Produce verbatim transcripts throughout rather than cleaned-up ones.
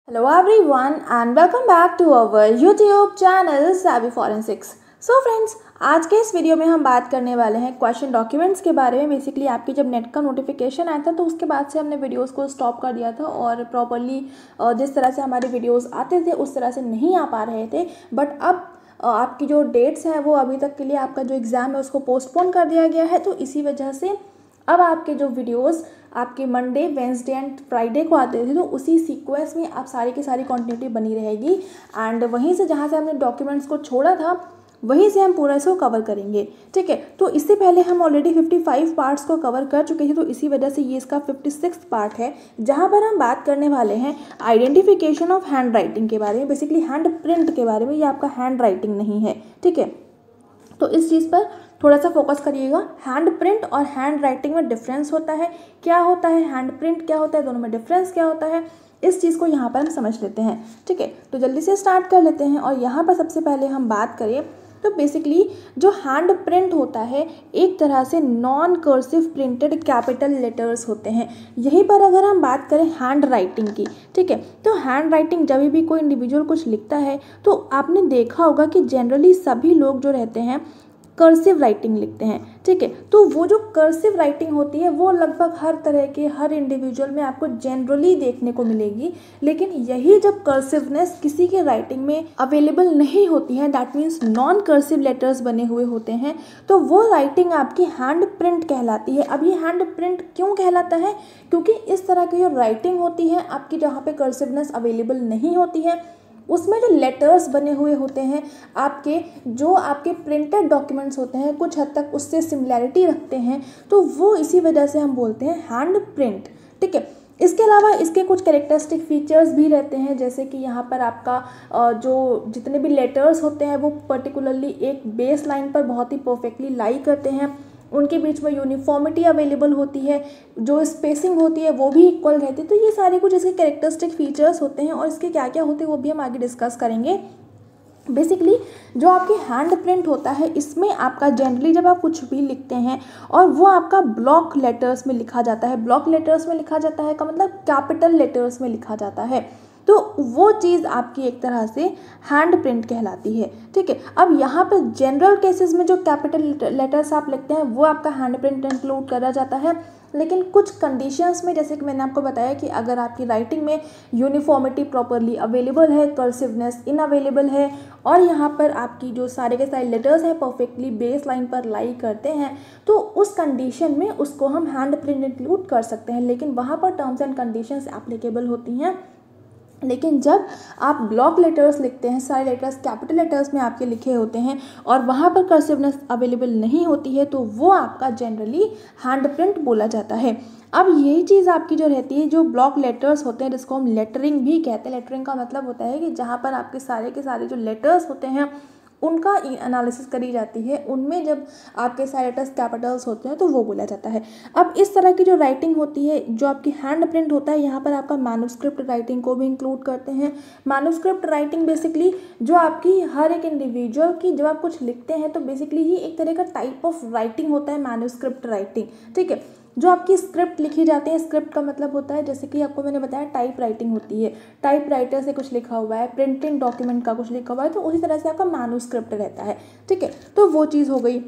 Hello everyone and welcome back to our YouTube channel Savvy Forensics. So friends, आज के इस video में हम बात करने वाले हैं क्वेश्चन डॉक्यूमेंट्स के बारे में। बेसिकली आपकी जब नेट का नोटिफिकेशन आया था तो उसके बाद से हमने वीडियोस को स्टॉप कर दिया था और प्रॉपरली जिस तरह से हमारे वीडियोस आते थे उस तरह से नहीं आ पा रहे थे। बट अब आपकी जो डेट्स हैं वो अभी तक के लिए आपका जो एग्ज़ाम है उसको पोस्टपोन कर दिया गया है, तो इसी वजह से अब आपके जो वीडियोस आपके मंडे, वेंसडे एंड फ्राइडे को आते थे तो उसी सीक्वेंस में आप सारी की सारी कंटिन्यूटी बनी रहेगी। एंड वहीं से जहाँ से हमने डॉक्यूमेंट्स को छोड़ा था वहीं से हम पूरा इसको कवर करेंगे, ठीक है। तो इससे पहले हम ऑलरेडी पचपन पार्ट्स को कवर कर चुके थे, तो इसी वजह से ये इसका छप्पनवां पार्ट है जहाँ पर हम बात करने वाले हैं आइडेंटिफिकेशन ऑफ हैंड राइटिंग के बारे में, बेसिकली हैंड प्रिंट के बारे में। ये आपका हैंड राइटिंग नहीं है, ठीक है। तो इस चीज़ पर थोड़ा सा फोकस करिएगा। हैंड प्रिंट और हैंड राइटिंग में डिफरेंस होता है, क्या होता है हैंड प्रिंट, क्या होता है, दोनों में डिफरेंस क्या होता है, इस चीज़ को यहाँ पर हम समझ लेते हैं, ठीक है। तो जल्दी से स्टार्ट कर लेते हैं। और यहाँ पर सबसे पहले हम बात करें तो बेसिकली जो हैंड प्रिंट होता है एक तरह से non cursive printed capital letters होते हैं। यहीं पर अगर हम बात करें हैंड राइटिंग की, ठीक है, तो हैंड राइटिंग जब भी कोई इंडिविजुअल कुछ लिखता है तो आपने देखा होगा कि जनरली सभी लोग जो रहते हैं कर्सिव राइटिंग लिखते हैं, ठीक है। तो वो जो कर्सिव राइटिंग होती है वो लगभग हर तरह के हर इंडिविजुअल में आपको जनरली देखने को मिलेगी। लेकिन यही जब कर्सिवनेस किसी के राइटिंग में अवेलेबल नहीं होती है, that means non cursive letters बने हुए होते हैं, तो वो राइटिंग आपकी हैंड प्रिंट कहलाती है। अब ये हैंड प्रिंट क्यों कहलाता है? क्योंकि इस तरह की जो राइटिंग होती है आपकी जहाँ पे कर्सिवनेस अवेलेबल नहीं होती है उसमें जो लेटर्स बने हुए होते हैं आपके जो आपके प्रिंटेड डॉक्यूमेंट्स होते हैं कुछ हद तक उससे सिमिलैरिटी रखते हैं, तो वो इसी वजह से हम बोलते हैं हैंड प्रिंट, ठीक है। इसके अलावा इसके कुछ कैरेक्टरिस्टिक फीचर्स भी रहते हैं, जैसे कि यहाँ पर आपका जो जितने भी लेटर्स होते हैं वो पर्टिकुलरली एक बेस लाइन पर बहुत ही परफेक्टली लाई करते हैं, उनके बीच में यूनिफॉर्मिटी अवेलेबल होती है, जो स्पेसिंग होती है वो भी इक्वल रहती है। तो ये सारे कुछ इसके कैरेक्टरिस्टिक फीचर्स होते हैं और इसके क्या क्या होते हैं वो भी हम आगे डिस्कस करेंगे। बेसिकली जो आपकी हैंड प्रिंट होता है इसमें आपका जनरली जब आप कुछ भी लिखते हैं और वो आपका ब्लॉक लेटर्स में लिखा जाता है, ब्लॉक लेटर्स में लिखा जाता है का मतलब कैपिटल लेटर्स में लिखा जाता है, तो वो चीज़ आपकी एक तरह से हैंड प्रिंट कहलाती है, ठीक है। अब यहाँ पर जनरल केसेस में जो कैपिटल लेटर्स आप लिखते हैं वो आपका हैंड प्रिंट इंक्लूड करा जाता है। लेकिन कुछ कंडीशंस में, जैसे कि मैंने आपको बताया कि अगर आपकी राइटिंग में यूनिफॉर्मिटी प्रॉपरली अवेलेबल है, कर्सिवनेस इनअवेलेबल है और यहाँ पर आपकी जो सारे के सारे लेटर्स हैं परफेक्टली बेस लाइन पर लाई करते हैं, तो उस कंडीशन में उसको हम हैंड प्रिंट इंक्लूड कर सकते हैं। लेकिन वहाँ पर टर्म्स एंड कंडीशंस एप्लीकेबल होती हैं। लेकिन जब आप ब्लॉक लेटर्स लिखते हैं, सारे लेटर्स कैपिटल लेटर्स में आपके लिखे होते हैं और वहाँ पर कर्सिवनेस अवेलेबल नहीं होती है, तो वो आपका जनरली हैंड प्रिंट बोला जाता है। अब यही चीज़ आपकी जो रहती है, जो ब्लॉक लेटर्स होते हैं जिसको हम लेटरिंग भी कहते हैं। लेटरिंग का मतलब होता है कि जहाँ पर आपके सारे के सारे जो लेटर्स होते हैं उनका एनालिसिस करी जाती है, उनमें जब आपके सारे लेटर्स कैपिटल्स होते हैं तो वो बोला जाता है। अब इस तरह की जो राइटिंग होती है, जो आपकी हैंड प्रिंट होता है, यहाँ पर आपका मैन्युस्क्रिप्ट राइटिंग को भी इंक्लूड करते हैं। मैन्युस्क्रिप्ट राइटिंग बेसिकली जो आपकी हर एक इंडिविजुअल की जब आप कुछ लिखते हैं तो बेसिकली ये एक तरह का टाइप ऑफ राइटिंग होता है मैन्युस्क्रिप्ट राइटिंग, ठीक है। जो आपकी स्क्रिप्ट लिखी जाती है, स्क्रिप्ट का मतलब होता है जैसे कि आपको मैंने बताया टाइप राइटिंग होती है, टाइप राइटर से कुछ लिखा हुआ है, प्रिंटिंग डॉक्यूमेंट का कुछ लिखा हुआ है, तो उसी तरह से आपका मैन्युस्क्रिप्ट रहता है, ठीक है। तो वो चीज़ हो गई।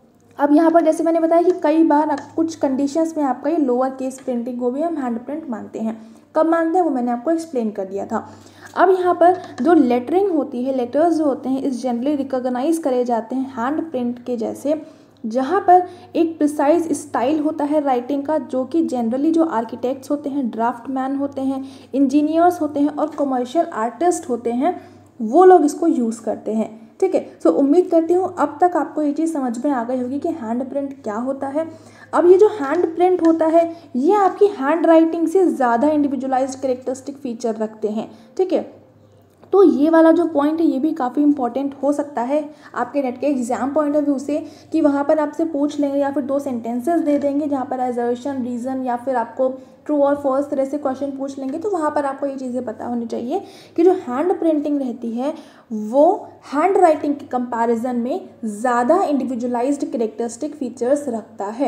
अब यहाँ पर जैसे मैंने बताया कि कई बार कुछ कंडीशंस में आपका ये लोअर केस प्रिंटिंग को भी हम हैंड प्रिंट मानते हैं। कब मानते हैं वो मैंने आपको एक्सप्लेन कर दिया था। अब यहाँ पर जो लेटरिंग होती है, लेटर्स जो होते हैं इस जनरली रिकॉग्नाइज करे जाते हैं हैंड प्रिंट के जैसे, जहाँ पर एक प्रिसाइज स्टाइल होता है राइटिंग का, जो कि जनरली जो आर्किटेक्ट्स होते हैं, ड्राफ्टमैन होते हैं, इंजीनियर्स होते हैं और कमर्शियल आर्टिस्ट होते हैं, वो लोग इसको यूज़ करते हैं, ठीक है। सो उम्मीद करती हूँ अब तक आपको ये चीज़ समझ में आ गई होगी कि हैंड प्रिंट क्या होता है। अब ये जो हैंड प्रिंट होता है ये आपकी हैंड राइटिंग से ज़्यादा इंडिविजुअलाइज्ड कैरेक्टरिस्टिक फीचर रखते हैं, ठीक है। तो ये वाला जो पॉइंट है ये भी काफ़ी इंपॉर्टेंट हो सकता है आपके नेट के एग्जाम पॉइंट ऑफ व्यू से, कि वहाँ पर आपसे पूछ लेंगे या फिर दो सेंटेंसेस दे देंगे जहाँ पर असर्शन, रीज़न या फिर आपको ट्रू और फॉल्स तरह से क्वेश्चन पूछ लेंगे, तो वहाँ पर आपको ये चीज़ें पता होनी चाहिए कि जो हैंड प्रिंटिंग रहती है वो हैंड राइटिंग के कंपैरिजन में ज़्यादा इंडिविजुअलाइज्ड कैरेक्टरिस्टिक फीचर्स रखता है।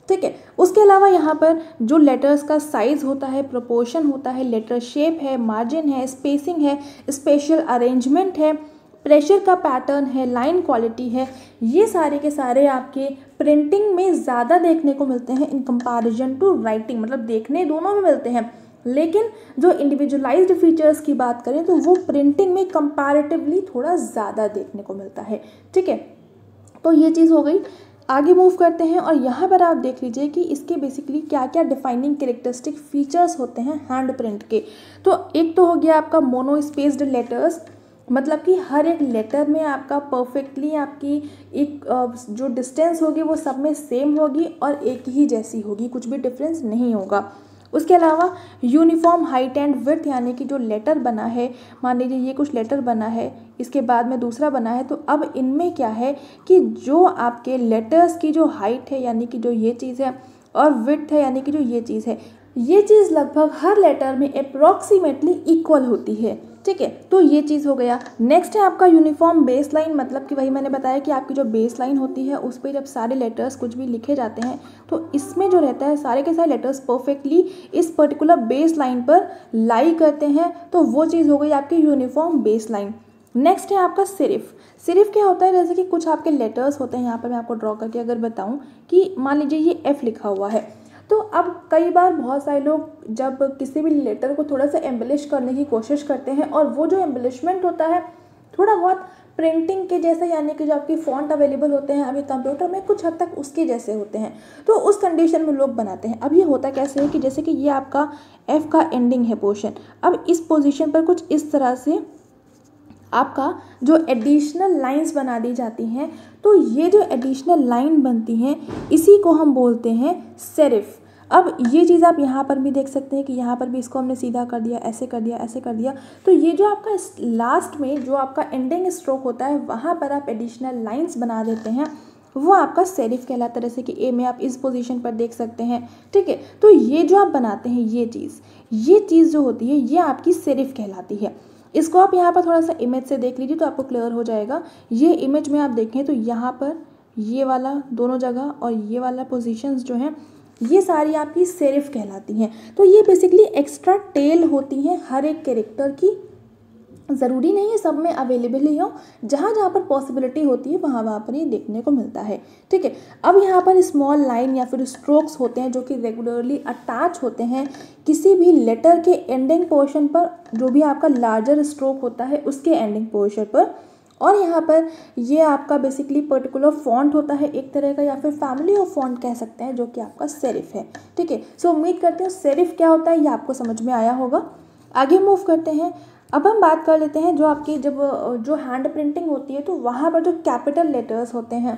ठीक है। उसके अलावा यहाँ पर जो लेटर्स का साइज़ होता है, प्रोपोर्शन होता है, लेटर शेप है, मार्जिन है, स्पेसिंग है, स्पेशल अरेंजमेंट है, प्रेशर का पैटर्न है, लाइन क्वालिटी है, ये सारे के सारे आपके प्रिंटिंग में ज़्यादा देखने को मिलते हैं इन कंपैरिजन टू राइटिंग। मतलब देखने दोनों में मिलते हैं, लेकिन जो इंडिविजुअलाइज्ड फीचर्स की बात करें तो वो प्रिंटिंग में कंपैरेटिवली थोड़ा ज़्यादा देखने को मिलता है। ठीक है, तो ये चीज़ हो गई। आगे मूव करते हैं और यहाँ पर आप देख लीजिए कि इसके बेसिकली क्या क्या डिफाइनिंग कैरेक्टरिस्टिक फीचर्स होते हैं हैंड प्रिंट के। तो एक तो हो गया आपका मोनो स्पेस्ड लेटर्स, मतलब कि हर एक लेटर में आपका परफेक्टली आपकी एक जो डिस्टेंस होगी वो सब में सेम होगी और एक ही जैसी होगी, कुछ भी डिफरेंस नहीं होगा। उसके अलावा यूनिफॉर्म हाइट एंड विड्थ, यानी कि जो लेटर बना है, मान लीजिए ये कुछ लेटर बना है, इसके बाद में दूसरा बना है, तो अब इनमें क्या है कि जो आपके लेटर्स की जो हाइट है यानी कि जो ये चीज़ है और विड्थ है यानी कि जो ये चीज़ है, ये चीज़ लगभग हर लेटर में अप्रॉक्सीमेटली इक्वल होती है। ठीक है, तो ये चीज़ हो गया। नेक्स्ट है आपका यूनिफॉर्म बेस लाइन, मतलब कि वही मैंने बताया कि आपकी जो बेस लाइन होती है उस पर जब सारे लेटर्स कुछ भी लिखे जाते हैं तो इसमें जो रहता है सारे के सारे लेटर्स परफेक्टली इस पर्टिकुलर बेस लाइन पर लाई करते हैं, तो वो चीज़ हो गई आपकी यूनिफॉर्म बेस लाइन। नेक्स्ट है आपका सिरिफ। सिरिफ क्या होता है, जैसे कि कुछ आपके लेटर्स होते हैं, यहाँ पर मैं आपको ड्रॉ करके अगर बताऊँ कि मान लीजिए ये एफ लिखा हुआ है, तो अब कई बार बहुत सारे लोग जब किसी भी लेटर को थोड़ा सा एम्बलिश करने की कोशिश करते हैं और वो जो एम्बलिशमेंट होता है थोड़ा बहुत प्रिंटिंग के जैसे, यानी कि जो आपकी फ़ॉन्ट अवेलेबल होते हैं अभी कंप्यूटर में कुछ हद तक उसके जैसे होते हैं, तो उस कंडीशन में लोग बनाते हैं। अब ये होता कैसे है कि जैसे कि ये आपका एफ़ का एंडिंग है पोर्शन, अब इस पोजीशन पर कुछ इस तरह से आपका जो एडिशनल लाइंस बना दी जाती हैं, तो ये जो एडिशनल लाइन बनती हैं इसी को हम बोलते हैं सेरिफ। अब ये चीज़ आप यहाँ पर भी देख सकते हैं कि यहाँ पर भी इसको हमने सीधा कर दिया, ऐसे कर दिया, ऐसे कर दिया, तो ये जो आपका लास्ट में जो आपका एंडिंग स्ट्रोक होता है वहाँ पर आप एडिशनल लाइंस बना देते हैं, वो आपका सेरिफ कहलाता है। जैसे कि ए में आप इस पोजीशन पर देख सकते हैं। ठीक है, तो ये जो आप बनाते हैं ये चीज़ ये चीज़ जो होती है ये आपकी सेरिफ कहलाती है। इसको आप यहाँ पर थोड़ा सा इमेज से देख लीजिए तो आपको क्लियर हो जाएगा। ये इमेज में आप देखें तो यहाँ पर ये वाला दोनों जगह और ये वाला पोजीशंस जो हैं ये सारी आपकी सेरिफ कहलाती हैं। तो ये बेसिकली एक्स्ट्रा टेल होती हैं हर एक कैरेक्टर की, ज़रूरी नहीं है सब में अवेलेबल ही हो, जहाँ जहाँ पर पॉसिबिलिटी होती है वहाँ वहाँ पर ये देखने को मिलता है। ठीक है, अब यहाँ पर स्मॉल लाइन या फिर स्ट्रोक्स होते हैं जो कि रेगुलरली अटैच होते हैं किसी भी लेटर के एंडिंग पोर्शन पर, जो भी आपका लार्जर स्ट्रोक होता है उसके एंडिंग पोर्शन पर, और यहाँ पर ये आपका बेसिकली पर्टिकुलर फॉन्ट होता है एक तरह का, या फिर फैमिली ऑफ फॉन्ट कह सकते हैं, जो कि आपका सेरिफ है। ठीक है, सो उम्मीद करते हैं सेरिफ क्या होता है ये आपको समझ में आया होगा। आगे मूव करते हैं। अब हम बात कर लेते हैं जो आपकी जब जो हैंड प्रिंटिंग होती है तो वहाँ पर जो कैपिटल लेटर्स होते हैं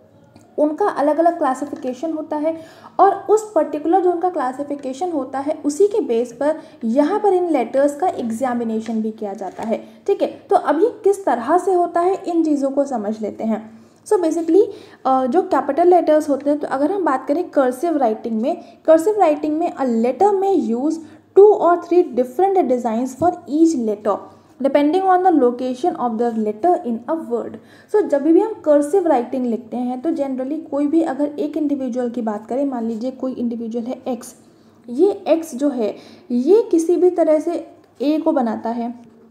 उनका अलग अलग क्लासिफिकेशन होता है, और उस पर्टिकुलर जो उनका क्लासिफिकेशन होता है उसी के बेस पर यहाँ पर इन लेटर्स का एग्जामिनेशन भी किया जाता है। ठीक है, तो अब ये किस तरह से होता है इन चीज़ों को समझ लेते हैं। सो बेसिकली जो कैपिटल लेटर्स होते हैं, तो अगर हम बात करें कर्सिव राइटिंग में, कर्सिव राइटिंग में a letter may use two or three different designs for each letter depending on the location of the letter in a word. So जब भी हम कर्सिव राइटिंग लिखते हैं तो जनरली कोई भी अगर एक इंडिविजुअल की बात करें, मान लीजिए कोई इंडिविजुअल है एक्स, ये एक्स जो है ये किसी भी तरह से ए को बनाता है,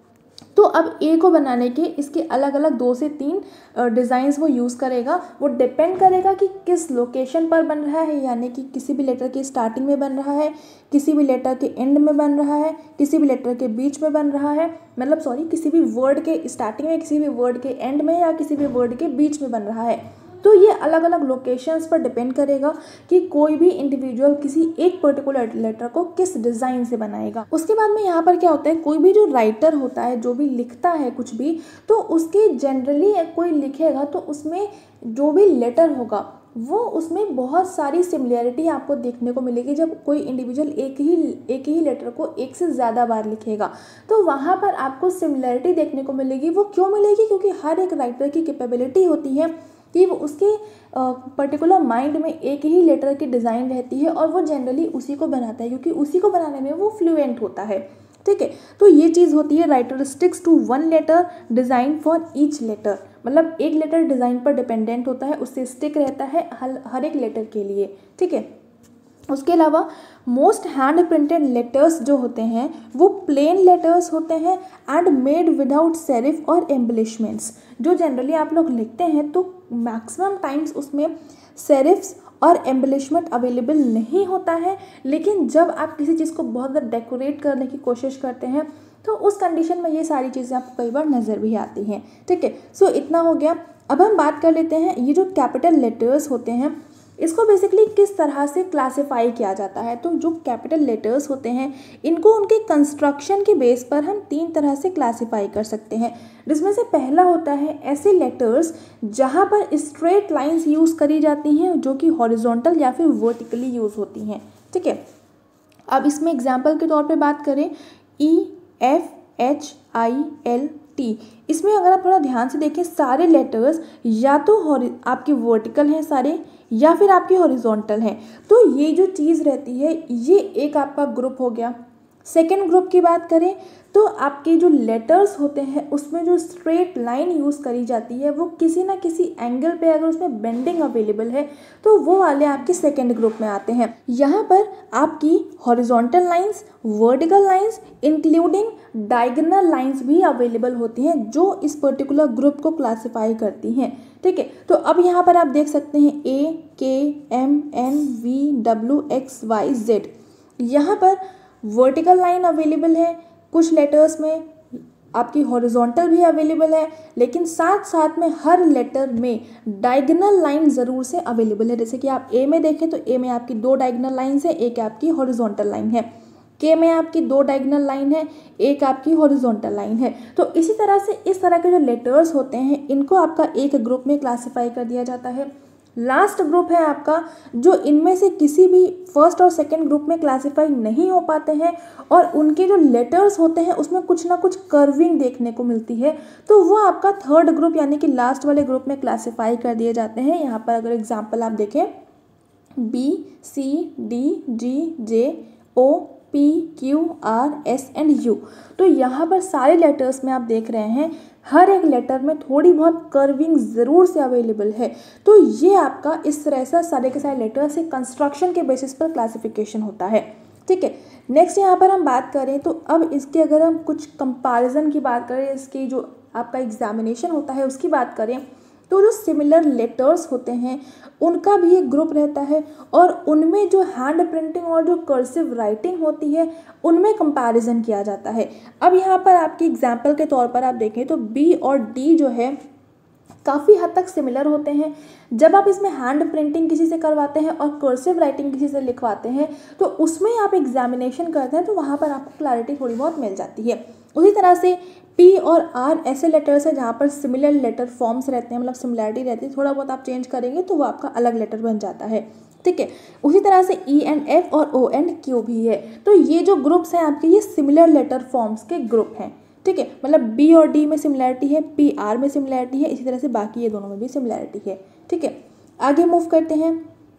तो अब ए को बनाने के इसके अलग अलग दो से तीन डिज़ाइंस वो यूज़ करेगा। वो डिपेंड करेगा कि किस लोकेशन पर बन रहा है, यानी कि किसी भी लेटर की स्टार्टिंग में बन रहा है, किसी भी लेटर के एंड में बन रहा है, किसी भी लेटर के बीच में बन रहा है, मतलब सॉरी किसी भी वर्ड के स्टार्टिंग में, किसी भी वर्ड के एंड में, या किसी भी वर्ड के बीच में बन रहा है। तो ये अलग अलग लोकेशंस पर डिपेंड करेगा कि कोई भी इंडिविजुअल किसी एक पर्टिकुलर लेटर को किस डिज़ाइन से बनाएगा। उसके बाद में यहाँ पर क्या होता है, कोई भी जो राइटर होता है जो भी लिखता है कुछ भी, तो उसके जनरली कोई लिखेगा तो उसमें जो भी लेटर होगा वो उसमें बहुत सारी सिमिलैरिटी आपको देखने को मिलेगी। जब कोई इंडिविजुअल एक ही एक ही लेटर को एक से ज़्यादा बार लिखेगा तो वहाँ पर आपको सिमिलैरिटी देखने को मिलेगी। वो क्यों मिलेगी? क्योंकि हर एक राइटर की कैपेबिलिटी होती है कि वो उसके पर्टिकुलर माइंड में एक ही लेटर की डिज़ाइन रहती है और वो जनरली उसी को बनाता है, क्योंकि उसी को बनाने में वो फ्लुएंट होता है। ठीक है, तो ये चीज़ होती है writer sticks to one letter design for each letter, मतलब एक लेटर डिज़ाइन पर डिपेंडेंट होता है, उससे स्टिक रहता है हर हर एक लेटर के लिए, ठीक है। उसके अलावा मोस्ट हैंड प्रिंटेड लेटर्स जो होते हैं वो प्लेन लेटर्स होते हैं एंड मेड विदाउट सेरिफ और एम्बलिशमेंट्स। जो जनरली आप लोग लिखते हैं तो मैक्सिमम टाइम्स उसमें सेरिफ्स और एम्बलिशमेंट अवेलेबल नहीं होता है, लेकिन जब आप किसी चीज़ को बहुत ज़्यादा डेकोरेट करने की कोशिश करते हैं तो उस कंडीशन में ये सारी चीज़ें आपको कई बार नज़र भी आती हैं, ठीक है। सो इतना हो गया। अब हम बात कर लेते हैं ये जो कैपिटल लेटर्स होते हैं इसको बेसिकली किस तरह से क्लासिफाई किया जाता है। तो जो कैपिटल लेटर्स होते हैं इनको उनके कंस्ट्रक्शन के बेस पर हम तीन तरह से क्लासिफाई कर सकते हैं, जिसमें से पहला होता है ऐसे लेटर्स जहां पर स्ट्रेट लाइंस यूज़ करी जाती हैं जो कि हॉरिजॉन्टल या फिर वर्टिकली यूज़ होती हैं, ठीक है। अब इसमें एग्जाम्पल के तौर पे बात करें E F H I L T, इसमें अगर आप थोड़ा ध्यान से देखें सारे लेटर्स या तो आपके वर्टिकल हैं सारे या फिर आपके हॉरिजॉन्टल हैं। तो ये जो चीज़ रहती है ये एक आपका ग्रुप हो गया। सेकेंड ग्रुप की बात करें तो आपके जो लेटर्स होते हैं उसमें जो स्ट्रेट लाइन यूज़ करी जाती है वो किसी ना किसी एंगल पे अगर उसमें बेंडिंग अवेलेबल है तो वो वाले आपके सेकेंड ग्रुप में आते हैं। यहाँ पर आपकी horizontal lines, vertical lines including diagonal lines भी अवेलेबल होती हैं जो इस पर्टिकुलर ग्रुप को क्लासीफाई करती हैं, ठीक है। तो अब यहाँ पर आप देख सकते हैं A K M N V W X Y Z, यहाँ पर वर्टिकल लाइन अवेलेबल है, कुछ लेटर्स में आपकी हॉरिजॉन्टल भी अवेलेबल है, लेकिन साथ साथ में हर लेटर में डायगोनल लाइन ज़रूर से अवेलेबल है। जैसे कि आप ए में देखें तो ए में आपकी दो डायगोनल लाइन्स है, एक आपकी हॉरिजॉन्टल लाइन है, के में आपकी दो डायगोनल लाइन है, एक आपकी हॉरिजॉन्टल लाइन है। तो इसी तरह से इस तरह के जो लेटर्स होते हैं इनको आपका एक ग्रुप में क्लासीफाई कर दिया जाता है। लास्ट ग्रुप है आपका जो इनमें से किसी भी फर्स्ट और सेकंड ग्रुप में क्लासीफाई नहीं हो पाते हैं और उनके जो लेटर्स होते हैं उसमें कुछ ना कुछ कर्विंग देखने को मिलती है, तो वो आपका थर्ड ग्रुप यानी कि लास्ट वाले ग्रुप में क्लासीफाई कर दिए जाते हैं। यहाँ पर अगर एग्जांपल आप देखें B C D G J O P Q R S and U, तो यहाँ पर सारे लेटर्स में आप देख रहे हैं हर एक लेटर में थोड़ी बहुत कर्विंग ज़रूर से अवेलेबल है। तो ये आपका इस तरह से सारे के सारे लेटर से कंस्ट्रक्शन के बेसिस पर क्लासिफिकेशन होता है, ठीक है। नेक्स्ट यहाँ पर हम बात करें तो अब इसके अगर हम कुछ कंपैरिजन की बात करें, इसकी जो आपका एग्जामिनेशन होता है उसकी बात करें तो जो सिमिलर लेटर्स होते हैं उनका भी एक ग्रुप रहता है और उनमें जो हैंड प्रिंटिंग और जो कर्सिव राइटिंग होती है उनमें कंपैरिजन किया जाता है। अब यहाँ पर आपके एग्जाम्पल के तौर पर आप देखें तो बी और डी जो है काफ़ी हद तक सिमिलर होते हैं। जब आप इसमें हैंड प्रिंटिंग किसी से करवाते हैं और कर्सिव राइटिंग किसी से लिखवाते हैं तो उसमें आप एग्जामिनेशन करते हैं तो वहाँ पर आपको क्लैरिटी थोड़ी बहुत मिल जाती है। उसी तरह से पी और आर ऐसे लेटर्स हैं जहाँ पर सिमिलर लेटर फॉर्म्स रहते हैं, मतलब सिमिलैरिटी रहती है, थोड़ा बहुत आप चेंज करेंगे तो वो आपका अलग लेटर बन जाता है, ठीक है। उसी तरह से ई एंड एफ और ओ एंड क्यू भी है। तो ये जो ग्रुप्स हैं आपके ये सिमिलर लेटर फॉर्म्स के ग्रुप हैं, ठीक है। मतलब बी और डी में सिमिलैरिटी है, पी आर में सिमिलैरिटी है, इसी तरह से बाकी ये दोनों में भी सिमिलैरिटी है, ठीक है। आगे मूव करते हैं।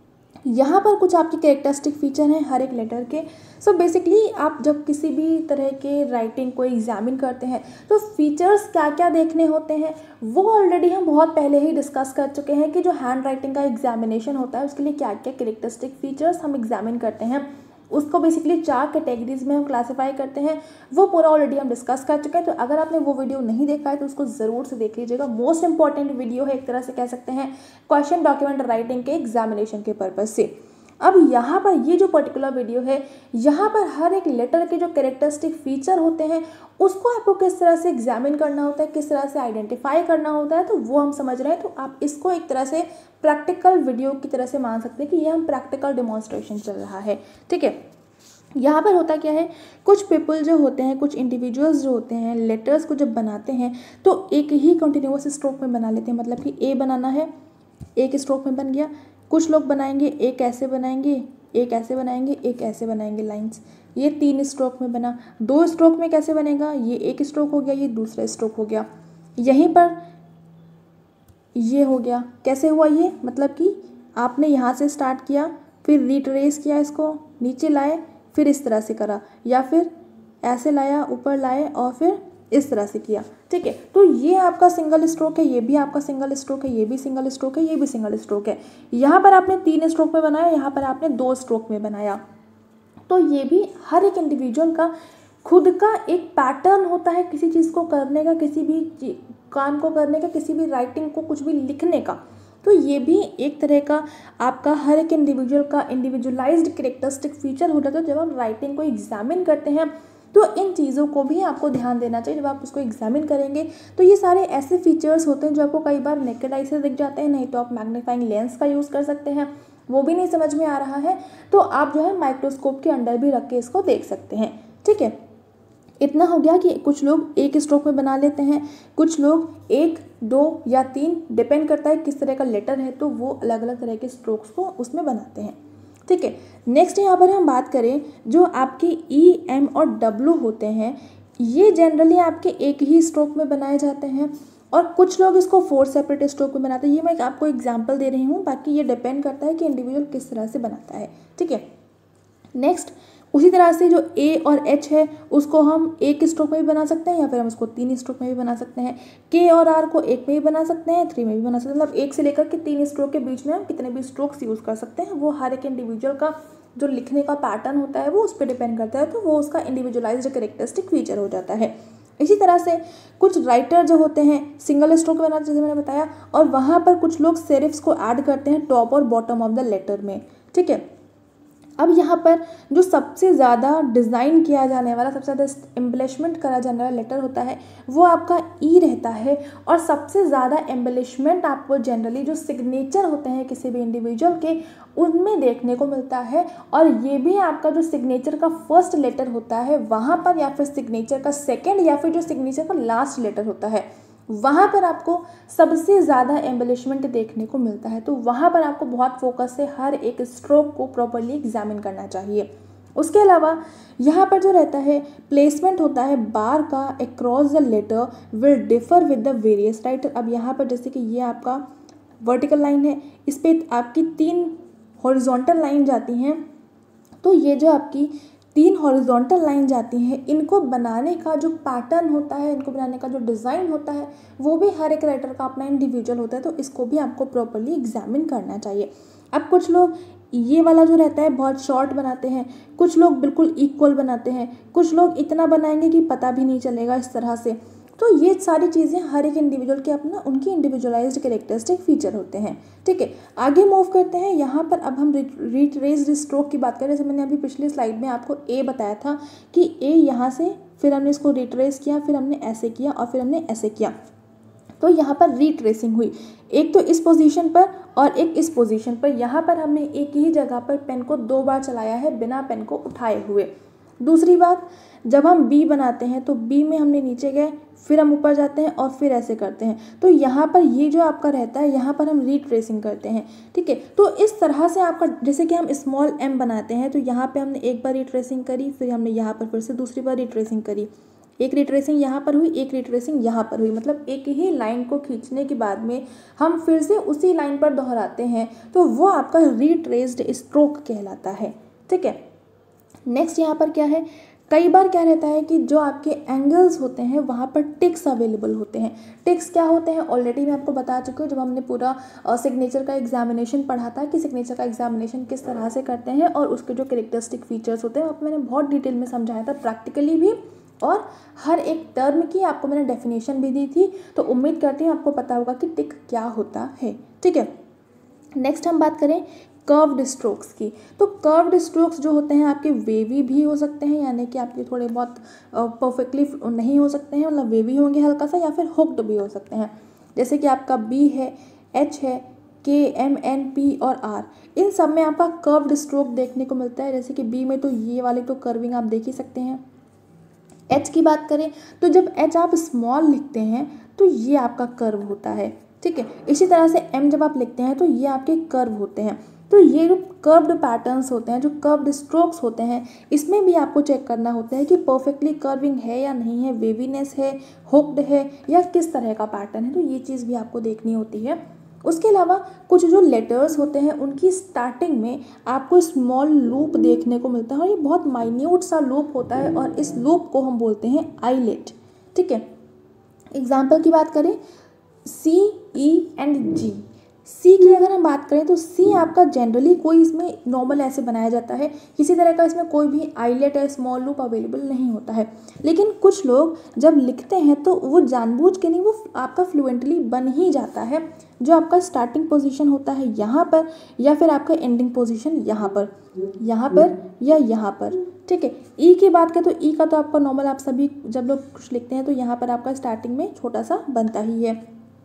यहाँ पर कुछ आपके कैरेक्टरिस्टिक फीचर हैं हर एक लेटर के। सो so बेसिकली आप जब किसी भी तरह के राइटिंग को एग्जामिन करते हैं तो फीचर्स क्या क्या देखने होते हैं वो ऑलरेडी हम बहुत पहले ही डिस्कस कर चुके हैं कि जो हैंड राइटिंग का एग्जामिनेशन होता है उसके लिए क्या क्या कैरेक्टरिस्टिक फीचर्स हम एग्जामिन करते हैं, उसको बेसिकली चार कैटेगरीज में हम क्लासीफाई करते हैं, वो पूरा ऑलरेडी हम डिस्कस कर चुके हैं। तो अगर आपने वो वीडियो नहीं देखा है तो उसको ज़रूर से देख लीजिएगा। मोस्ट इंपॉर्टेंट वीडियो है, एक तरह से कह सकते हैं क्वेश्चन डॉक्यूमेंट राइटिंग के एग्जामिनेशन के पर्पज़ से। अब यहाँ पर ये जो पर्टिकुलर वीडियो है यहाँ पर हर एक लेटर के जो कैरेक्टरिस्टिक फीचर होते हैं उसको आपको किस तरह से एग्जामिन करना होता है, किस तरह से आइडेंटिफाई करना होता है, तो वो हम समझ रहे हैं। तो आप इसको एक तरह से प्रैक्टिकल वीडियो की तरह से मान सकते हैं कि ये हम प्रैक्टिकल डिमॉन्स्ट्रेशन चल रहा है, ठीक है। यहाँ पर होता क्या है, कुछ पीपल जो होते हैं, कुछ इंडिविजुअल्स जो होते हैं लेटर्स को जब बनाते हैं तो एक ही कंटिन्यूअस स्ट्रोक में बना लेते हैं। मतलब कि ए बनाना है, एक स्ट्रोक में बन गया। कुछ लोग बनाएंगे एक ऐसे बनाएंगे, एक ऐसे बनाएंगे, एक ऐसे बनाएंगे लाइंस, ये तीन स्ट्रोक में बना। दो स्ट्रोक में कैसे बनेगा, ये एक स्ट्रोक हो गया, ये दूसरा स्ट्रोक हो गया। यहीं पर ये हो गया, कैसे हुआ ये, मतलब कि आपने यहाँ से स्टार्ट किया, फिर रिट्रेस किया, इसको नीचे लाए, फिर इस तरह से करा, या फिर ऐसे लाया ऊपर लाए और फिर इस तरह से किया, ठीक है। तो ये आपका सिंगल स्ट्रोक है, ये भी आपका सिंगल स्ट्रोक है, ये भी सिंगल स्ट्रोक है, ये भी सिंगल स्ट्रोक है। यहाँ पर आपने तीन स्ट्रोक में बनाया, यहाँ पर आपने दो स्ट्रोक में बनाया। तो ये भी हर एक इंडिविजुअल का खुद का एक पैटर्न होता है किसी चीज़ को करने का, किसी भी काम को करने का, किसी भी राइटिंग को, कुछ भी लिखने का। तो ये भी एक तरह का आपका हर एक इंडिविजुअल का इंडिविजुअलाइज्ड कैरेक्टरिस्टिक फीचर हो जाता है। जब हम राइटिंग को एग्जामिन करते हैं तो इन चीज़ों को भी आपको ध्यान देना चाहिए जब आप उसको एग्जामिन करेंगे। तो ये सारे ऐसे फीचर्स होते हैं जो आपको कई बार नेकेड आई से दिख जाते हैं, नहीं तो आप मैग्नीफाइंग लेंस का यूज़ कर सकते हैं, वो भी नहीं समझ में आ रहा है तो आप जो है माइक्रोस्कोप के अंडर भी रख के इसको देख सकते हैं, ठीक है। इतना हो गया कि कुछ लोग एक स्ट्रोक में बना लेते हैं, कुछ लोग एक, दो या तीन, डिपेंड करता है किस तरह का लेटर है तो वो अलग अलग तरह के स्ट्रोक्स को उसमें बनाते हैं, ठीक है। नेक्स्ट यहाँ पर हम बात करें जो आपकी ई, एम और डब्ल्यू होते हैं, ये जनरली आपके एक ही स्ट्रोक में बनाए जाते हैं और कुछ लोग इसको फोर सेपरेट स्ट्रोक में बनाते हैं। ये मैं आपको एग्जांपल दे रही हूँ, बाकी ये डिपेंड करता है कि इंडिविजुअल किस तरह से बनाता है, ठीक है। नेक्स्ट उसी तरह से जो ए और एच है उसको हम एक स्ट्रोक में भी बना सकते हैं या फिर हम उसको तीन स्ट्रोक में भी बना सकते हैं। के और आर को एक में भी बना सकते हैं, थ्री में भी बना सकते हैं, मतलब एक से लेकर के तीन स्ट्रोक के बीच में हम कितने भी स्ट्रोक्स यूज़ कर सकते हैं। वो हर एक इंडिविजुअल का जो लिखने का पैटर्न होता है वो उस पर डिपेंड करता है, तो वो उसका इंडिविजुअलाइज्ड कैरेक्टरिस्टिक फीचर हो जाता है। इसी तरह से कुछ राइटर जो होते हैं सिंगल स्ट्रोक में बनाते जैसे मैंने बताया, और वहाँ पर कुछ लोग सेरिफ्स को ऐड करते हैं टॉप और बॉटम ऑफ द लेटर में, ठीक है। अब यहाँ पर जो सबसे ज़्यादा डिज़ाइन किया जाने वाला, सबसे ज़्यादा एम्बलिशमेंट करा जाने वाला लेटर होता है वो आपका ई रहता है। और सबसे ज़्यादा एम्बलिशमेंट आपको जनरली जो सिग्नेचर होते हैं किसी भी इंडिविजुअल के उनमें देखने को मिलता है। और ये भी आपका जो सिग्नेचर का फर्स्ट लेटर होता है वहाँ पर, या फिर सिग्नेचर का सेकेंड, या फिर जो सिग्नेचर का लास्ट लेटर होता है वहाँ पर आपको सबसे ज़्यादा एम्बलिशमेंट देखने को मिलता है। तो वहाँ पर आपको बहुत फोकस से हर एक स्ट्रोक को प्रॉपर्ली एग्जामिन करना चाहिए। उसके अलावा यहाँ पर जो रहता है प्लेसमेंट होता है बार का across the letter will differ with the various writer. अब यहाँ पर जैसे कि ये आपका वर्टिकल लाइन है, इस पर आपकी तीन हॉरिजॉन्टल लाइन जाती हैं, तो ये जो आपकी तीन हॉरिजॉन्टल लाइन जाती हैं इनको बनाने का जो पैटर्न होता है, इनको बनाने का जो डिज़ाइन होता है वो भी हर एक राइटर का अपना इंडिविजुअल होता है। तो इसको भी आपको प्रॉपर्ली एग्जामिन करना चाहिए। अब कुछ लोग ये वाला जो रहता है बहुत शॉर्ट बनाते हैं, कुछ लोग बिल्कुल इक्वल बनाते हैं, कुछ लोग इतना बनाएंगे कि पता भी नहीं चलेगा इस तरह से। तो ये सारी चीज़ें हर एक इंडिविजुअल के अपना उनकी इंडिविजुअलाइज्ड कैरेक्टरिस्टिक फीचर होते हैं, ठीक है। आगे मूव करते हैं। यहाँ पर अब हम रिट्रेस्ड स्ट्रोक की बात करें। जैसे मैंने अभी पिछली स्लाइड में आपको ए बताया था कि ए यहाँ से फिर हमने इसको रिट्रेस किया, फिर हमने ऐसे किया और फिर हमने ऐसे किया, तो यहाँ पर रिट्रेसिंग हुई, एक तो इस पोजीशन पर और एक इस पोजीशन पर। यहाँ पर हमने एक ही जगह पर पेन को दो बार चलाया है बिना पेन को उठाए हुए। दूसरी बात, जब हम बी बनाते हैं तो बी में हमने नीचे गए, फिर हम ऊपर जाते हैं और फिर ऐसे करते हैं। तो यहाँ पर ये जो आपका रहता है यहाँ पर हम रिट्रेसिंग करते हैं, ठीक है। तो इस तरह से आपका, जैसे कि हम स्मॉल एम बनाते हैं तो यहाँ पे हमने एक बार रिट्रेसिंग करी, फिर हमने यहाँ पर फिर से दूसरी बार रिट्रेसिंग करी, एक रिट्रेसिंग यहाँ पर हुई, एक रिट्रेसिंग यहाँ पर हुई, मतलब एक ही लाइन को खींचने के बाद में हम फिर से उसी लाइन पर दोहराते हैं, तो वो आपका रिट्रेस्ड स्ट्रोक कहलाता है, ठीक है। नेक्स्ट यहाँ पर क्या है, कई बार क्या रहता है कि जो आपके एंगल्स होते हैं वहाँ पर टिक्स अवेलेबल होते हैं। टिक्स क्या होते हैं ऑलरेडी मैं आपको बता चुकी हूँ जब हमने पूरा सिग्नेचर का एग्जामिनेशन पढ़ा था कि सिग्नेचर का एग्जामिनेशन किस तरह से करते हैं और उसके जो कैरेक्टरिस्टिक फीचर्स होते हैं आप मैंने बहुत डिटेल में समझाया था प्रैक्टिकली भी, और हर एक टर्म की आपको मैंने डेफिनेशन भी दी थी। तो उम्मीद करती हूँ आपको पता होगा कि टिक क्या होता है, ठीक है। नेक्स्ट हम बात करें कर्व्ड स्ट्रोक्स की। तो कर्व्ड स्ट्रोक्स जो होते हैं आपके वेवी भी हो सकते हैं, यानी कि आपके थोड़े बहुत परफेक्टली नहीं हो सकते हैं, मतलब वेवी होंगे हल्का सा, या फिर हुक्ड भी हो सकते हैं। जैसे कि आपका बी है, एच है, के, एम, एन, पी और आर, इन सब में आपका कर्व्ड स्ट्रोक देखने को मिलता है। जैसे कि बी में तो ये वाली तो कर्विंग आप देख ही सकते हैं। एच की बात करें तो जब एच आप स्मॉल लिखते हैं तो ये आपका कर्व होता है, ठीक है। इसी तरह से एम जब आप लिखते हैं तो ये आपके कर्व होते हैं। तो ये जो कर्व्ड पैटर्न्स होते हैं, जो कर्व्ड स्ट्रोक्स होते हैं, इसमें भी आपको चेक करना होता है कि परफेक्टली कर्विंग है या नहीं है, वेवीनेस है, हुक्ड है, या किस तरह का पैटर्न है। तो ये चीज़ भी आपको देखनी होती है। उसके अलावा कुछ जो लेटर्स होते हैं उनकी स्टार्टिंग में आपको स्मॉल लूप देखने को मिलता है, और ये बहुत माइन्यूट सा लूप होता है और इस लूप को हम बोलते हैं आईलेट, ठीक है। एग्जाम्पल की बात करें, सी, ई एंड जी। सी की अगर हम बात करें तो सी आपका जनरली कोई इसमें नॉर्मल ऐसे बनाया जाता है, किसी तरह का इसमें कोई भी आइलेट या स्मॉल लूप अवेलेबल नहीं होता है। लेकिन कुछ लोग जब लिखते हैं तो वो जानबूझ के नहीं, वो आपका फ्लुएंटली बन ही जाता है, जो आपका स्टार्टिंग पोजीशन होता है यहाँ पर, या फिर आपका एंडिंग पोजीशन यहाँ पर, यहाँ पर या यहाँ पर, ठीक है। ई की बात करें तो ई का तो आपका नॉर्मल, आप सभी जब लोग कुछ लिखते हैं तो यहाँ पर आपका स्टार्टिंग में छोटा सा बनता ही है।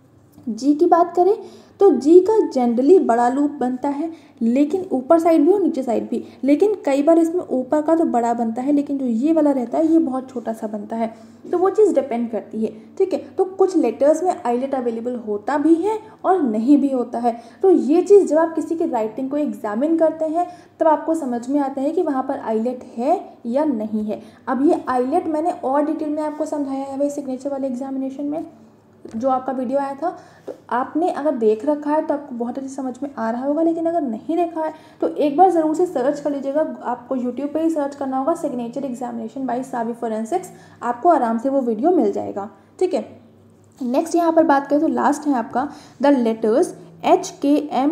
जी की बात करें तो जी का जनरली बड़ा लूप बनता है, लेकिन ऊपर साइड भी और नीचे साइड भी, लेकिन कई बार इसमें ऊपर का तो बड़ा बनता है, लेकिन जो ये वाला रहता है ये बहुत छोटा सा बनता है। तो वो चीज़ डिपेंड करती है, ठीक है। तो कुछ लेटर्स में आइलेट अवेलेबल होता भी है और नहीं भी होता है। तो ये चीज़ जब आप किसी की राइटिंग को एग्जामिन करते हैं तब आपको समझ में आता है कि वहाँ पर आइलेट है या नहीं है। अब ये आइलेट मैंने और डिटेल में आपको समझाया है भाई सिग्नेचर वाले एग्जामिनेशन में, जो आपका वीडियो आया था। तो आपने अगर देख रखा है तो आपको बहुत अच्छी समझ में आ रहा होगा, लेकिन अगर नहीं देखा है तो एक बार ज़रूर से सर्च कर लीजिएगा। आपको यूट्यूब पे ही सर्च करना होगा signature examination by Savi Forensics, आपको आराम से वो वीडियो मिल जाएगा, ठीक है। नेक्स्ट यहाँ पर बात करें तो लास्ट है आपका the letters H, K, M,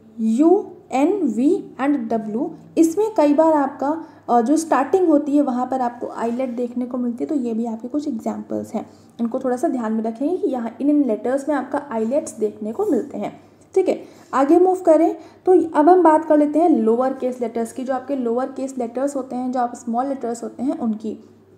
U, N, V and W. इसमें कई बार आपका जो स्टार्टिंग होती है वहाँ पर आपको आइलेट देखने को मिलती है। तो ये भी आपके कुछ एग्जाम्पल्स हैं, इनको थोड़ा सा ध्यान में रखेंगे कि यहाँ इन इन लेटर्स में आपका आइलेट्स देखने को मिलते हैं, ठीक है। आगे मूव करें तो अब हम बात कर लेते हैं लोअर केस लेटर्स की। जो आपके लोअर केस लेटर्स होते हैं, जो आप स्मॉल लेटर्स होते हैं उनकी।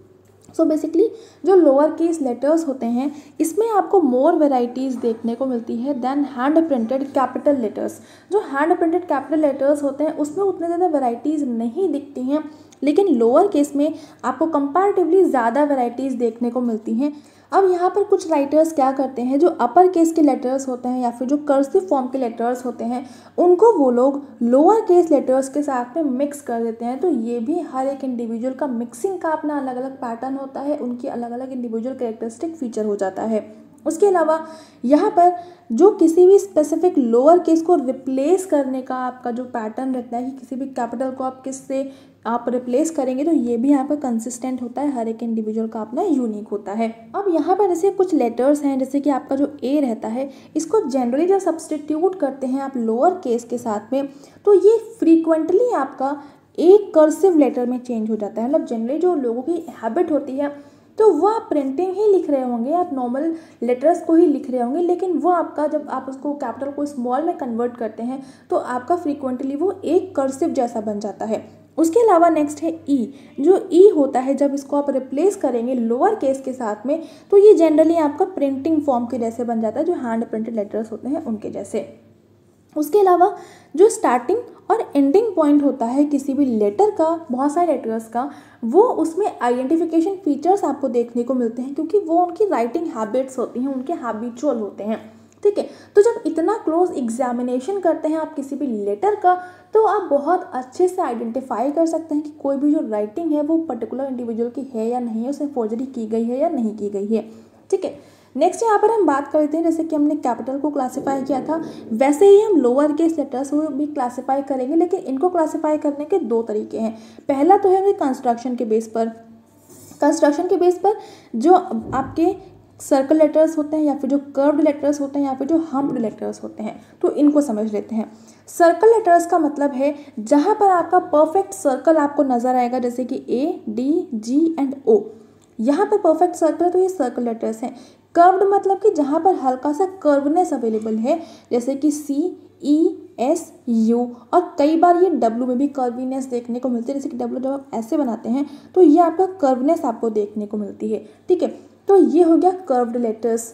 सो बेसिकली जो लोअर केस लेटर्स होते हैं इसमें आपको मोर वेराइटीज़ देखने को मिलती है then hand printed capital letters. जो हैंड प्रिंटेड कैपिटल लेटर्स होते हैं उसमें उतने ज़्यादा वेराइटीज़ नहीं दिखती हैं, लेकिन लोअर केस में आपको कंपैरेटिवली ज़्यादा वेराइटीज़ देखने को मिलती हैं। अब यहाँ पर कुछ राइटर्स क्या करते हैं, जो अपर केस के लेटर्स होते हैं या फिर जो कर्सिव फॉर्म के लेटर्स होते हैं उनको वो लोग लोअर केस लेटर्स के साथ में मिक्स कर देते हैं। तो ये भी हर एक इंडिविजुअल का मिक्सिंग का अपना अलग अलग पैटर्न होता है, उनकी अलग अलग इंडिविजुअल कैरेक्टरिस्टिक फीचर हो जाता है। उसके अलावा यहाँ पर जो किसी भी स्पेसिफिक लोअर केस को रिप्लेस करने का आपका जो पैटर्न रहता है कि किसी भी कैपिटल को आप किस से आप रिप्लेस करेंगे, तो ये भी यहाँ पर कंसिस्टेंट होता है, हर एक इंडिविजुअल का अपना यूनिक होता है। अब यहाँ पर जैसे कुछ लेटर्स हैं, जैसे कि आपका जो ए रहता है इसको जनरली जब सब्सटीट्यूट करते हैं आप लोअर केस के साथ में, तो ये फ्रीक्वेंटली आपका एक कर्सिव लेटर में चेंज हो जाता है। मतलब जनरली जो लोगों की हैबिट होती है तो वो आप प्रिंटिंग ही लिख रहे होंगे, आप नॉर्मल लेटर्स को ही लिख रहे होंगे, लेकिन वो आपका जब आप उसको कैपिटल को स्मॉल में कन्वर्ट करते हैं तो आपका फ्रीक्वेंटली वो एक कर्सिव जैसा बन जाता है। उसके अलावा नेक्स्ट है ई। जो ई होता है जब इसको आप रिप्लेस करेंगे लोअर केस के साथ में तो ये जनरली आपका प्रिंटिंग फॉर्म के जैसे बन जाता है, जो हैंड प्रिंटेड लेटर्स होते हैं उनके जैसे। उसके अलावा जो स्टार्टिंग और एंडिंग पॉइंट होता है किसी भी लेटर का, बहुत सारे लेटर्स का, वो उसमें आइडेंटिफिकेशन फीचर्स आपको देखने को मिलते हैं, क्योंकि वो उनकी राइटिंग हैबिट्स होती हैं, उनके हैबिचुअल होते हैं, ठीक है। तो जब इतना क्लोज एग्जामिनेशन करते हैं आप किसी भी लेटर का, तो आप बहुत अच्छे से आइडेंटिफाई कर सकते हैं कि कोई भी जो राइटिंग है वो पर्टिकुलर इंडिविजुअल की है या नहीं है, उसमें फोर्जरी की गई है या नहीं की गई है, ठीक है। नेक्स्ट यहाँ पर हम बात करते हैं, जैसे कि हमने कैपिटल को क्लासिफाई किया था वैसे ही हम लोअर केस लेटर्स को भी क्लासिफाई करेंगे, लेकिन इनको क्लासिफाई करने के दो तरीके हैं। पहला तो है कंस्ट्रक्शन के बेस पर। कंस्ट्रक्शन के बेस पर जो आपके सर्कल लेटर्स होते हैं या फिर जो कर्व्ड लेटर्स होते हैं या फिर जो हम्प्ड लेटर्स होते हैं, तो इनको समझ लेते हैं। सर्कल लेटर्स का मतलब है जहाँ पर आपका परफेक्ट सर्कल आपको नजर आएगा, जैसे कि ए, डी, जी एंड ओ, यहाँ पर परफेक्ट सर्कल है तो ये सर्कल लेटर्स हैं। कर्व्ड मतलब कि जहाँ पर हल्का सा कर्वनेस अवेलेबल है, जैसे कि सी, ई, एस, यू, और कई बार ये डब्ल्यू में भी कर्वीनेस देखने को मिलती है, जैसे कि डब्ल्यू जब आप ऐसे बनाते हैं तो ये आपका कर्वनेस आपको देखने को मिलती है, ठीक है। तो ये हो गया कर्व्ड लेटर्स।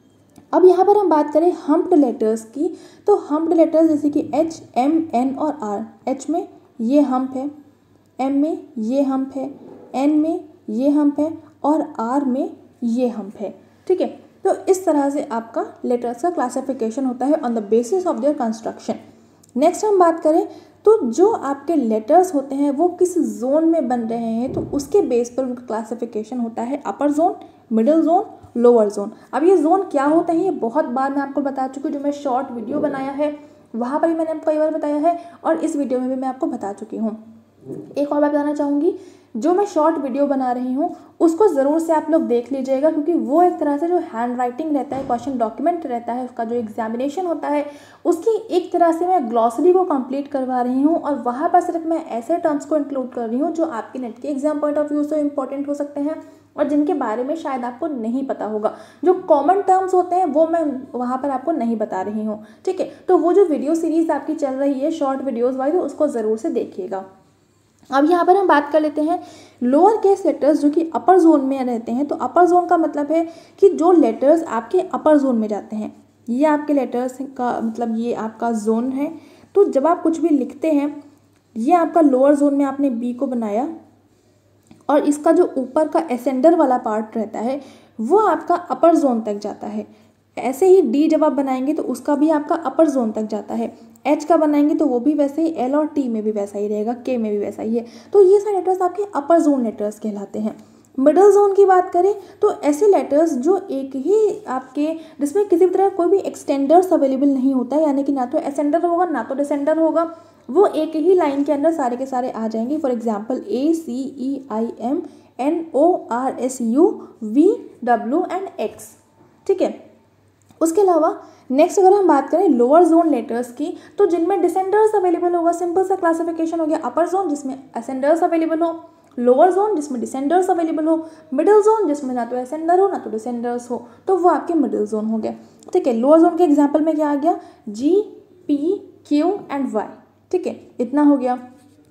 अब यहाँ पर हम बात करें हम्प्ड लेटर्स की, तो हम्प्ड लेटर्स जैसे कि एच, एम, एन और आर। एच में ये हम्प है, एम में ये हम्प है, एन में ये हम्प है और आर में ये हम्प है, ठीक है। तो इस तरह से आपका लेटर्स का क्लासिफिकेशन होता है on the basis of their construction. Next हम बात करें तो जो आपके लेटर्स होते हैं वो किस जोन में बन रहे हैं, तो उसके बेस पर उनका क्लासिफिकेशन होता है upper zone, middle zone, lower zone. अब ये जोन क्या होते हैं ये बहुत बार मैं आपको बता चुकी हूँ, जो मैं शॉर्ट वीडियो बनाया है वहाँ पर भी मैंने आपको कई बार बताया है और इस वीडियो में भी मैं आपको बता चुकी हूँ। एक और बात बताना चाहूँगी, जो मैं शॉर्ट वीडियो बना रही हूँ उसको ज़रूर से आप लोग देख लीजिएगा, क्योंकि वो एक तरह से जो हैंड राइटिंग रहता है, क्वेश्चन डॉक्यूमेंट रहता है, उसका जो एग्जामिनेशन होता है उसकी एक तरह से मैं ग्लॉसरी को कंप्लीट करवा रही हूँ, और वहाँ पर सिर्फ मैं ऐसे टर्म्स को इंक्लूड कर रही हूँ जो आपके नेट के एग्जाम पॉइंट ऑफ व्यू से इंपॉर्टेंट हो सकते हैं और जिनके बारे में शायद आपको नहीं पता होगा। जो कॉमन टर्म्स होते हैं वो मैं वहाँ पर आपको नहीं बता रही हूँ, ठीक है। तो वो जो वीडियो सीरीज़ आपकी चल रही है शॉर्ट वीडियोज़ वाली, तो उसको ज़रूर से देखिएगा। अब यहाँ पर हम बात कर लेते हैं लोअर केस लेटर्स जो कि अपर जोन में रहते हैं। तो अपर जोन का मतलब है कि जो लेटर्स आपके अपर जोन में जाते हैं, ये आपके लेटर्स का मतलब ये आपका जोन है। तो जब आप कुछ भी लिखते हैं, ये आपका लोअर जोन में आपने बी को बनाया, और इसका जो ऊपर का एसेंडर वाला पार्ट रहता है वो आपका अपर जोन तक जाता है। ऐसे ही डी जब आप बनाएंगे तो उसका भी आपका अपर जोन तक जाता है। एच का बनाएंगे तो वो भी वैसे ही, एल और टी में भी वैसा ही रहेगा, के में भी वैसा ही है। तो ये सारे लेटर्स आपके अपर जोन लेटर्स कहलाते हैं। मिडल जोन की बात करें तो ऐसे लेटर्स जो एक ही आपके, जिसमें किसी भी तरह कोई भी एक्सटेंडर्स अवेलेबल नहीं होता है, यानी कि ना तो एसेंडर होगा ना तो डिसेंडर होगा, वो एक ही लाइन के अंदर सारे के सारे आ जाएंगे। For example A C E I M N O R S U V W and X, ठीक है। उसके अलावा नेक्स्ट अगर हम बात करें लोअर जोन लेटर्स की, तो जिनमें डिसेंडर्स अवेलेबल होगा, सिंपल सा क्लासिफिकेशन हो गया। अपर जोन जिसमें असेंडर्स अवेलेबल हो, लोअर जोन जिसमें डिसेंडर्स अवेलेबल हो, मिडिल जोन जिसमें ना तो असेंडर हो ना तो डिसेंडर्स हो, तो वो आपके मिडिल जोन हो गया, ठीक है। लोअर जोन के एग्जाम्पल में क्या आ गया, G P Q and Y, ठीक है, इतना हो गया।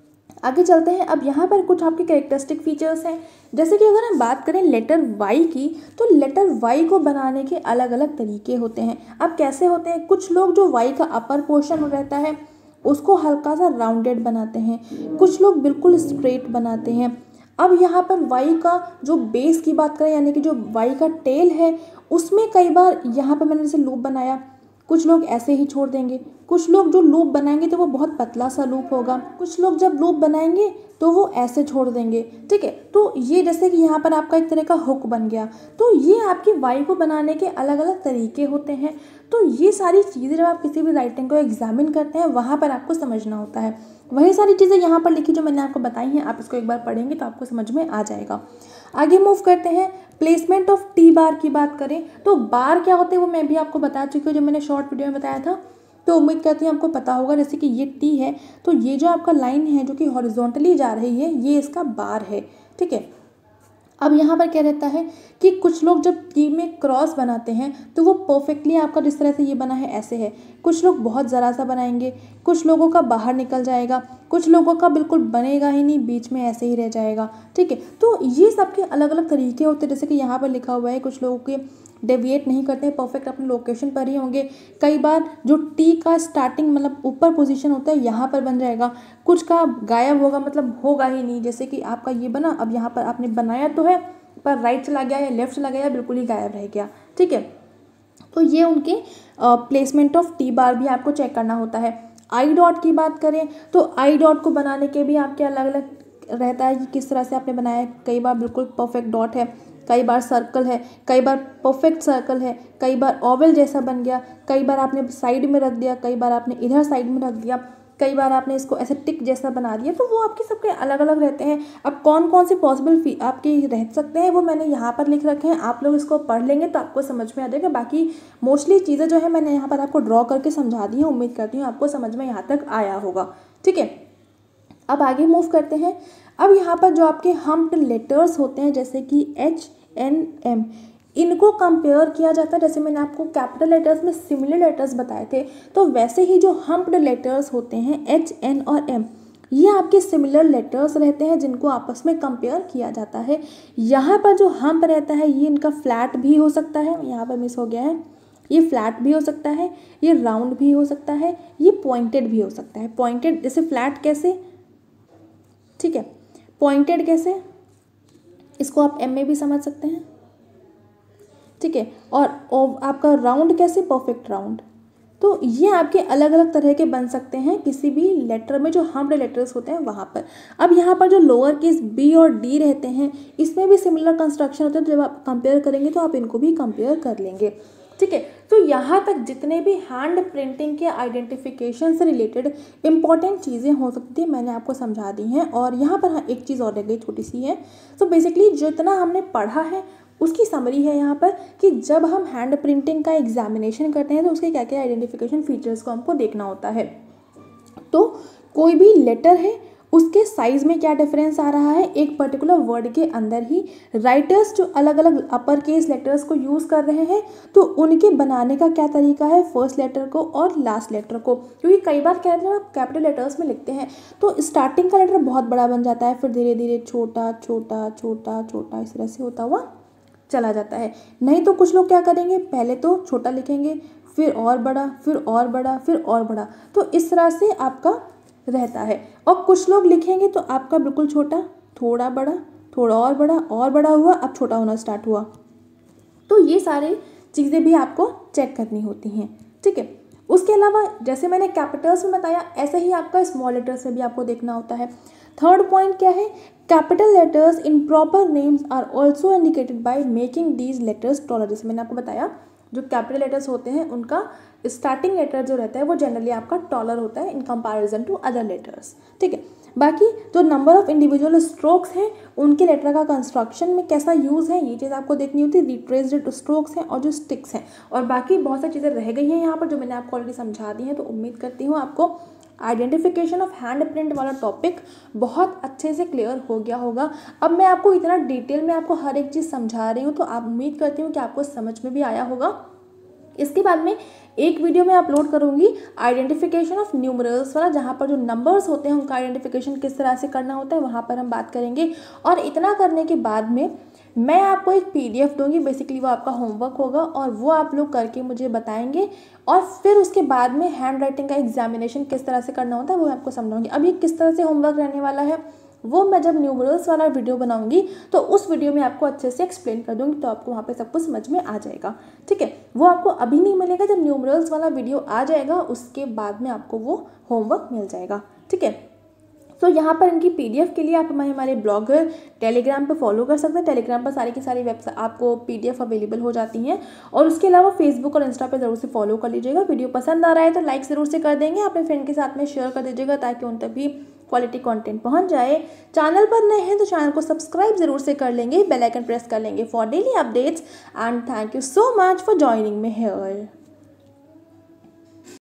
आगे चलते हैं। अब यहाँ पर कुछ आपके कैरेक्टरिस्टिक फीचर्स हैं, जैसे कि अगर हम बात करें लेटर वाई की, तो लेटर वाई को बनाने के अलग अलग तरीके होते हैं। अब कैसे होते हैं, कुछ लोग जो वाई का अपर पोर्शन रहता है उसको हल्का सा राउंडेड बनाते हैं, कुछ लोग बिल्कुल स्ट्रेट बनाते हैं। अब यहाँ पर वाई का जो बेस की बात करें, यानी कि जो वाई का टेल है, उसमें कई बार यहाँ पर मैंने जैसे लूप बनाया, कुछ लोग ऐसे ही छोड़ देंगे, कुछ लोग जो लूप बनाएंगे तो वो बहुत पतला सा लूप होगा, कुछ लोग जब लूप बनाएंगे तो वो ऐसे छोड़ देंगे, ठीक है। तो ये जैसे कि यहाँ पर आपका एक तरह का हुक बन गया। तो ये आपकी वाई को बनाने के अलग अलग तरीके होते हैं। तो ये सारी चीज़ें जब आप किसी भी राइटिंग को एग्जामिन करते हैं वहाँ पर आपको समझना होता है। वही सारी चीज़ें यहाँ पर लिखी जो मैंने आपको बताई हैं, आप इसको एक बार पढ़ेंगे तो आपको समझ में आ जाएगा। आगे मूव करते हैं। प्लेसमेंट ऑफ टी बार की बात करें तो बार क्या होते हैं वो मैं भी आपको बता चुकी हूँ, जो मैंने शॉर्ट वीडियो में बताया था। तो उम्मीद करती हूँ आपको पता होगा। जैसे कि ये टी है, तो ये जो आपका लाइन है जो कि हॉरिजॉन्टली जा रही है, ये इसका बार है, ठीक है। अब यहाँ पर क्या रहता है कि कुछ लोग जब टी में क्रॉस बनाते हैं तो वो परफेक्टली आपका जिस तरह से ये बना है ऐसे है, कुछ लोग बहुत ज़रा सा बनाएंगे, कुछ लोगों का बाहर निकल जाएगा, कुछ लोगों का बिल्कुल बनेगा ही नहीं, बीच में ऐसे ही रह जाएगा, ठीक है। तो ये सबके अलग अलग तरीके होते हैं। जैसे कि यहाँ पर लिखा हुआ है, कुछ लोगों के डेविएट नहीं करते हैं, परफेक्ट अपने लोकेशन पर ही होंगे। कई बार जो टी का स्टार्टिंग मतलब ऊपर पोजीशन होता है यहाँ पर बन जाएगा, कुछ का गायब होगा, मतलब होगा ही नहीं। जैसे कि आपका ये बना, अब यहाँ पर आपने बनाया तो है पर राइट चला गया या लेफ्ट चला गया या बिल्कुल ही गायब रह गया, ठीक है। तो ये उनके प्लेसमेंट ऑफ टी बार भी आपको चेक करना होता है। आई डॉट की बात करें तो आई डॉट को बनाने के भी आपके अलग अलग रहता है कि किस तरह से आपने बनाया है। कई बार बिल्कुल परफेक्ट डॉट है, कई बार सर्कल है, कई बार परफेक्ट सर्कल है, कई बार ओवल जैसा बन गया, कई बार आपने साइड में रख दिया, कई बार आपने इधर साइड में रख दिया, कई बार आपने इसको ऐसे टिक जैसा बना दिया। तो वो आपके सबके अलग अलग रहते हैं। अब कौन कौन से पॉसिबल फी आपके रह सकते हैं वो मैंने यहाँ पर लिख रखे हैं, आप लोग इसको पढ़ लेंगे तो आपको समझ में आ जाएगा। बाकी मोस्टली चीज़ें जो है मैंने यहाँ पर आपको ड्रॉ करके समझा दी हैं, उम्मीद करती हूँ आपको समझ में यहाँ तक आया होगा, ठीक है। अब आगे मूव करते हैं। अब यहाँ पर जो आपके हम्प्ड लेटर्स होते हैं जैसे कि एच एन एम, इनको कंपेयर किया जाता है। जैसे मैंने आपको कैपिटल लेटर्स में सिमिलर लेटर्स बताए थे, तो वैसे ही जो हम्प्ड लेटर्स होते हैं एच एन और एम, ये आपके सिमिलर लेटर्स रहते हैं जिनको आपस में कंपेयर किया जाता है। यहाँ पर जो हम्प रहता है ये इनका फ्लैट भी हो सकता है, यहाँ पर मिस हो गया है, ये फ्लैट भी हो सकता है, ये राउंड भी हो सकता है, ये पॉइंटेड भी हो सकता है। पॉइंटेड जैसे फ्लैट कैसे, ठीक है, पॉइंटेड कैसे, इसको आप एम में भी समझ सकते हैं, ठीक है। और आपका राउंड कैसे, परफेक्ट राउंड। तो ये आपके अलग अलग तरह के बन सकते हैं किसी भी लेटर में जो हम्प्ड लेटर्स होते हैं वहाँ पर। अब यहाँ पर जो लोअर केस बी और डी रहते हैं इसमें भी सिमिलर कंस्ट्रक्शन होता है, तो जब आप कंपेयर करेंगे तो आप इनको भी कंपेयर कर लेंगे, ठीक है। तो यहाँ तक जितने भी हैंड प्रिंटिंग के आइडेंटिफिकेशन से रिलेटेड इंपॉर्टेंट चीज़ें हो सकती है मैंने आपको समझा दी हैं। और यहाँ पर हाँ एक चीज़ और रह गई छोटी सी है। तो बेसिकली जितना हमने पढ़ा है उसकी समरी है यहाँ पर कि जब हम हैंड प्रिंटिंग का एग्जामिनेशन करते हैं तो उसके क्या क्या आइडेंटिफिकेशन फीचर्स को हमको देखना होता है। तो कोई भी लेटर है उसके साइज़ में क्या डिफरेंस आ रहा है एक पर्टिकुलर वर्ड के अंदर ही। राइटर्स जो अलग अलग अपर केस लेटर्स को यूज़ कर रहे हैं तो उनके बनाने का क्या तरीका है फर्स्ट लेटर को और लास्ट लेटर को। क्योंकि कई बार क्या है जब आप कैपिटल लेटर्स में लिखते हैं तो स्टार्टिंग का लेटर बहुत बड़ा बन जाता है, फिर धीरे धीरे छोटा छोटा छोटा छोटा इस तरह से होता हुआ चला जाता है। नहीं तो कुछ लोग क्या करेंगे पहले तो छोटा लिखेंगे फिर और बड़ा फिर और बड़ा फिर और बड़ा, तो इस तरह से आपका रहता है। और कुछ लोग लिखेंगे तो आपका बिल्कुल छोटा थोड़ा बड़ा थोड़ा और बड़ा और बड़ा हुआ अब छोटा होना स्टार्ट हुआ। तो ये सारे चीज़ें भी आपको चेक करनी होती हैं, ठीक है। उसके अलावा जैसे मैंने कैपिटल्स में बताया ऐसे ही आपका स्मॉल लेटर्स में भी आपको देखना होता है। थर्ड पॉइंट क्या है, capital letters in proper names are also indicated by making these letters taller. जैसे मैंने आपको बताया जो कैपिटल लेटर्स होते हैं उनका स्टार्टिंग लेटर जो रहता है वो जनरली आपका टॉलर होता है in comparison to other letters, ठीक है। बाकी जो नंबर ऑफ इंडिविजुअल स्ट्रोक्स हैं उनके लेटर का कंस्ट्रक्शन में कैसा यूज़ है ये चीज़ आपको देखनी होती है। रिट्रेस्ड स्ट्रोक्स हैं और जो स्टिक्स हैं और बाकी बहुत सारी चीज़ें रह गई हैं यहाँ पर जो मैंने आपको ऑलरेडी समझा दी हैं। तो उम्मीद करती हूँ आपको आइडेंटिफिकेशन ऑफ हैंड प्रिंट वाला टॉपिक बहुत अच्छे से क्लियर हो गया होगा। अब मैं आपको इतना डिटेल में आपको हर एक चीज़ समझा रही हूँ तो आप उम्मीद करती हूँ कि आपको समझ में भी आया होगा। इसके बाद में एक वीडियो में अपलोड करूंगी आइडेंटिफिकेशन ऑफ न्यूमरल्स वाला, जहाँ पर जो नंबर्स होते हैं उनका आइडेंटिफिकेशन किस तरह से करना होता है वहाँ पर हम बात करेंगे। और इतना करने के बाद में मैं आपको एक पीडीएफ दूंगी, बेसिकली वो आपका होमवर्क होगा और वो आप लोग करके मुझे बताएंगे। और फिर उसके बाद में हैंड राइटिंग का एग्जामिनेशन किस तरह से करना होता है वो आपको समझाऊंगी। अब ये किस तरह से होमवर्क रहने वाला है वो मैं जब न्यूमरल्स वाला वीडियो बनाऊंगी तो उस वीडियो में आपको अच्छे से एक्सप्लेन कर दूंगी, तो आपको वहाँ पे सब कुछ समझ में आ जाएगा, ठीक है। वो आपको अभी नहीं मिलेगा, जब न्यूमरल्स वाला वीडियो आ जाएगा उसके बाद में आपको वो होमवर्क मिल जाएगा, ठीक है। तो यहाँ पर इनकी पीडीएफ के लिए आप हमारे हमारे ब्लॉगर टेलीग्राम पे फॉलो कर सकते हैं। टेलीग्राम पर सारी की सारी वेबसाइट आपको पीडीएफ अवेलेबल हो जाती हैं। और उसके अलावा फेसबुक और इंस्टा पे ज़रूर से फॉलो कर लीजिएगा। वीडियो पसंद आ रहा है तो लाइक ज़रूर से कर देंगे, अपने फ्रेंड के साथ में शेयर कर दीजिएगा ताकि उन तक भी क्वालिटी कंटेंट पहुंच जाए। चैनल पर नए हैं तो चैनल को सब्सक्राइब जरूर से कर लेंगे, बेल आइकन प्रेस कर लेंगे for daily updates. And thank you so much for joining me here.